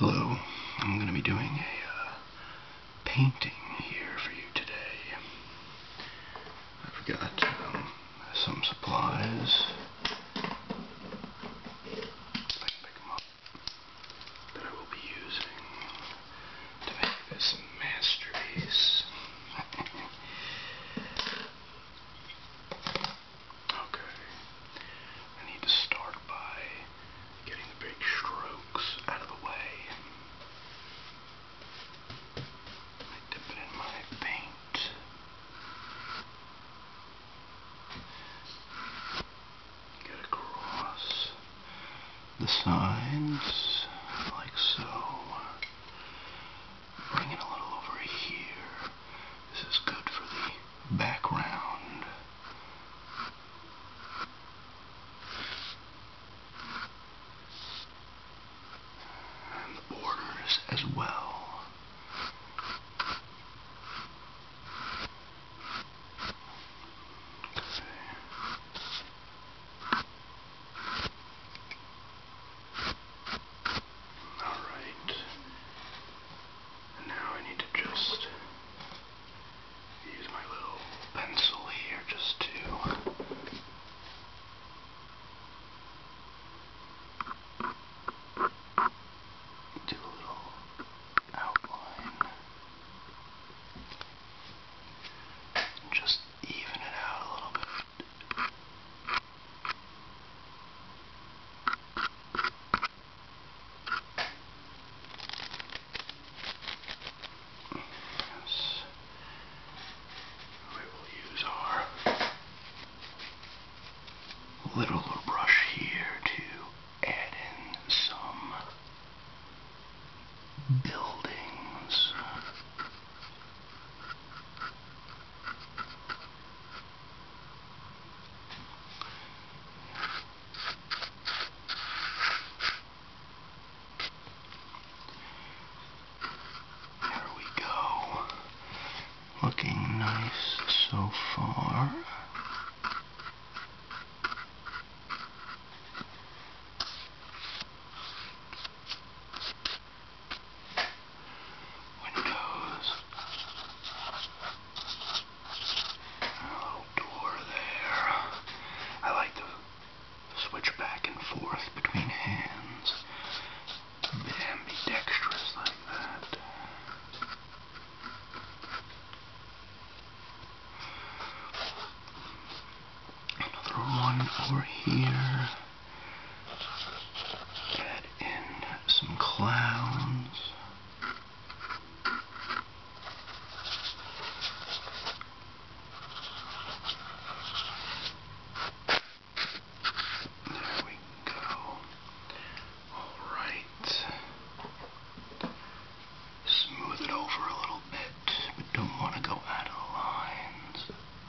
Hello, I'm going to be doing a painting here for you today. I've got some supplies, if I can pick them up, that I will be using to make this masterpiece. Okay, I need to start by getting the big strokes out of the way. I dip it in my paint. Get across the sides, like so. Bring it a little over here. This is good for the background. And the borders as well. Alright. And now I need to just use my little pencil here just to do a little outline. Just even it out a little bit. Yes. We will use our little brush here to add in some buildings. There we go. Looking nice so far. Windows. A little door there. I like to switch back and forth between hands. A bit ambidextrous like that. Another one over here. Add in some clouds. There we go. Alright. Smooth it over a little bit, but don't want to go out of the lines.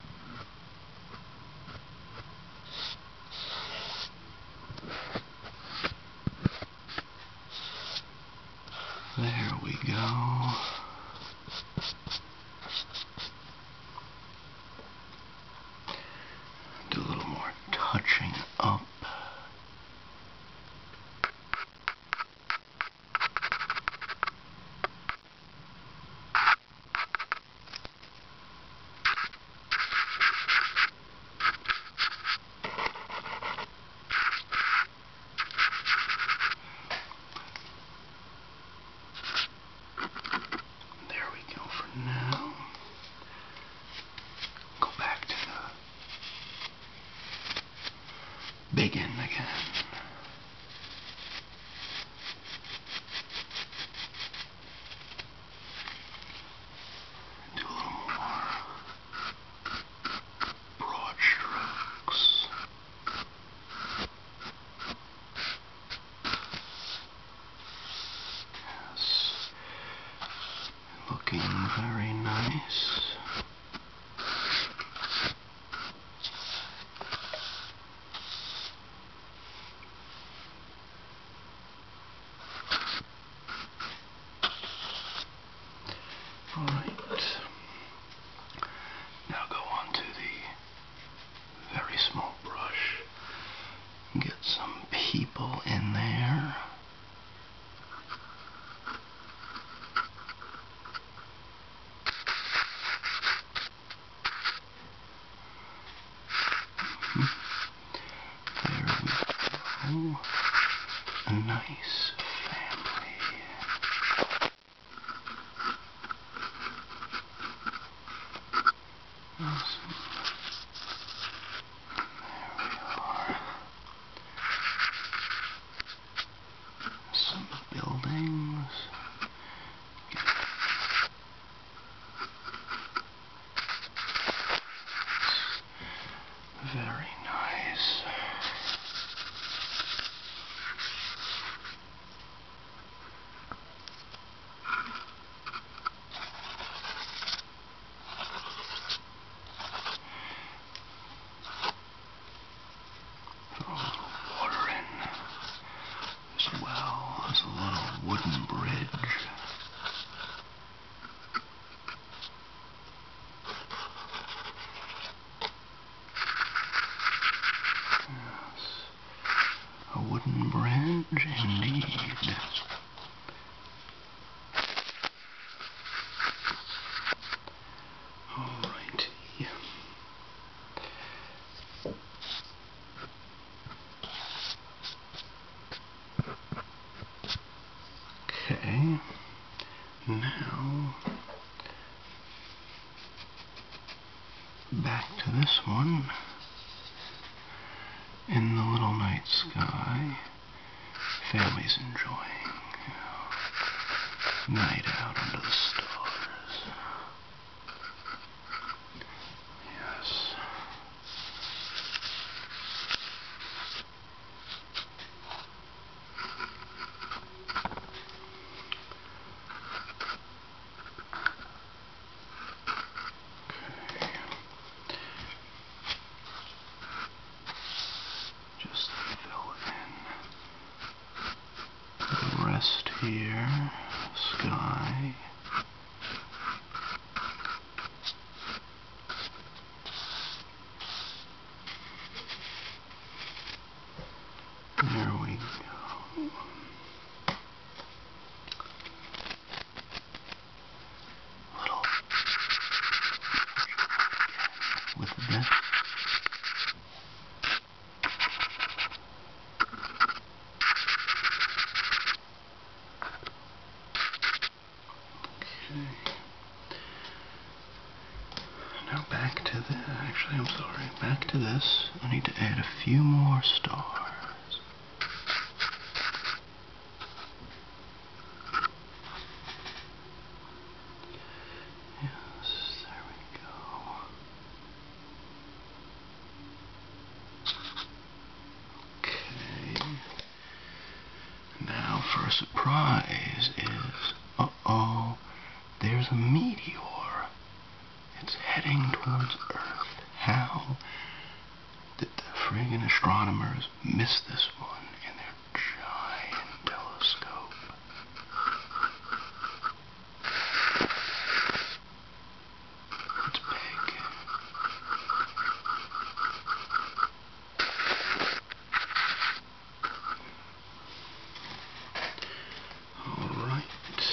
There we go. Do a little more touching up. There we go for now. Go back to the big end again. Do a little more broad strokes. Yes. Looking very nice. Alright. Now go on to the very small brush. Get some people in there. nice family. Awesome. There we are. Some buildings. Very nice. Throw a little water in as well as a little wooden bridge. Yes, a wooden bridge indeed. Alrighty. Okay, now back to this one. In the little night sky, families enjoying, night out under the stars. Yes. Just fill in the rest here, sky. There we go. Little with this. Now back to this. Actually, I'm sorry. Back to this. I need to add a few more stars. Yes, there we go. Okay. Now for a surprise is, uh-oh, there's a meteor. It's heading towards Earth. How did the friggin' astronomers miss this one in their giant telescope? It's big. Alright.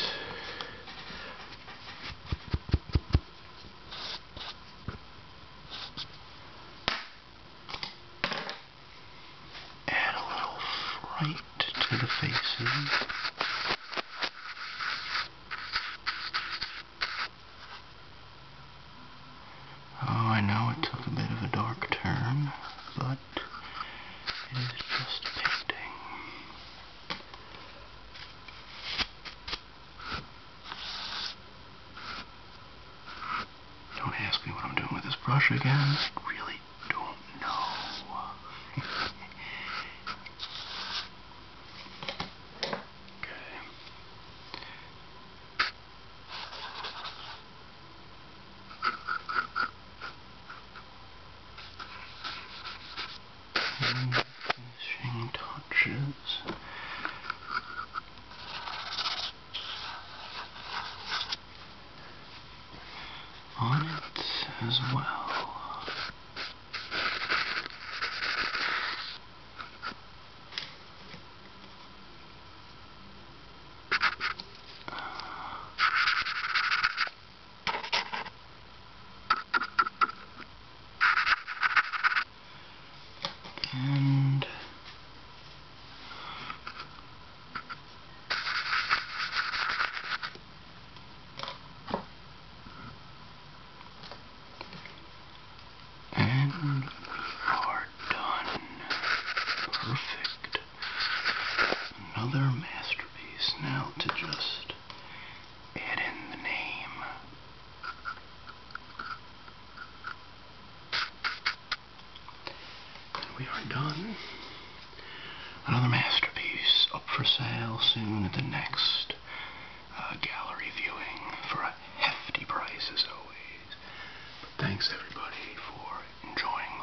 Add a little fright to the faces. Oh, I know it took a bit of a dark turn, but it is just painting. Don't ask me what I'm doing with this brush again. I really don't know. Okay. And finishing touches on it as well. one. Another masterpiece up for sale soon at the next gallery viewing for a hefty price as always. But thanks everybody for enjoying